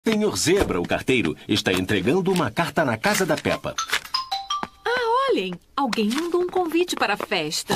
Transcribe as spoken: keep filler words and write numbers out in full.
Senhor Zebra, o carteiro, está entregando uma carta na casa da Peppa. Ah, olhem! Alguém mandou um convite para a festa.